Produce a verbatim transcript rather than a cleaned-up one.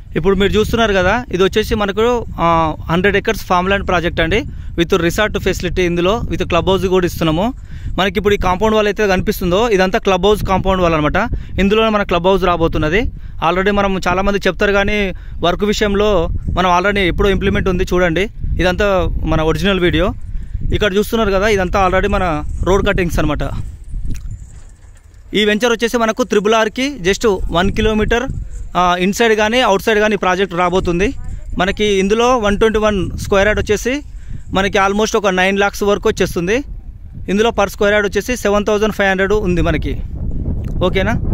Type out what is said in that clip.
ఇప్పుడు మీరు చూస్తున్నారు కదా, ఇది వచ్చేసి మనకు hundred acres farm land project అండి, విత్ రిసార్ట్ ఫెసిలిటీ, ఇందులో విత్ క్లబ్ హౌస్ కూడా ఇస్తున్నాము. మనకి ఇప్పుడు ఈ కాంపౌండ్ వాల్ అయితే కనిపిస్తుందో ఇదంతా క్లబ్ హౌస్ కాంపౌండ్ వాల్ అనమాట. ఇందులో మన క్లబ్ హౌస్ రాబోతున్నది. ఆల్రెడీ మనం చాలామంది చెప్తారు కానీ వర్క్ విషయంలో మనం ఆల్రెడీ ఎప్పుడో ఇంప్లిమెంట్ ఉంది. చూడండి, ఇదంతా మన ఒరిజినల్ వీడియో. ఇక్కడ చూస్తున్నారు కదా, ఇదంతా ఆల్రెడీ మన రోడ్ కటింగ్స్ అనమాట. ఈ వెంచర్ వచ్చేసి మనకు త్రిబుల్ ఆర్కి జస్ట్ వన్ కిలోమీటర్ ఇన్సైడ్ కానీ అవుట్ సైడ్ కానీ ప్రాజెక్ట్ రాబోతుంది. మనకి ఇందులో one twenty one square yard వచ్చేసి మనకి ఆల్మోస్ట్ ఒక నైన్ ల్యాక్స్ వరకు వచ్చేస్తుంది. ఇందులో పర్ స్క్వేర్ యార్డ్ వచ్చేసి సెవెన్ థౌజండ్ ఫైవ్ హండ్రెడ్ ఉంది మనకి. ఓకేనా?